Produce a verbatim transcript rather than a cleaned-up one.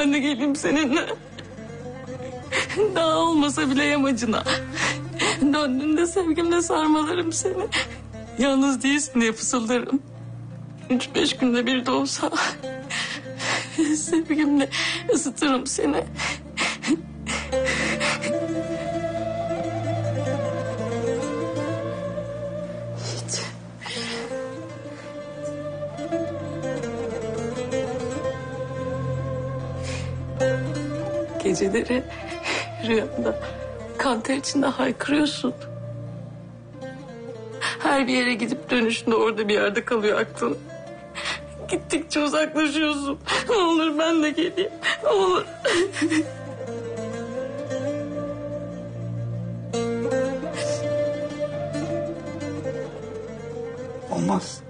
Ben de geleyim seninle. Daha olmasa bile yamacına. Döndüğünde sevgimle sarmalarım seni. Yalnız değilsin diye fısıldarım. Üç beş günde bir de olsa sevgimle ısıtırım seni. Hiç. Geceleri rüyamda kanter içinde haykırıyorsun. Her bir yere gidip dönüşünde orada bir yerde kalıyor aklın. Gittikçe uzaklaşıyorsun. Ne olur ben de geleyim. Ne olur. Olmaz.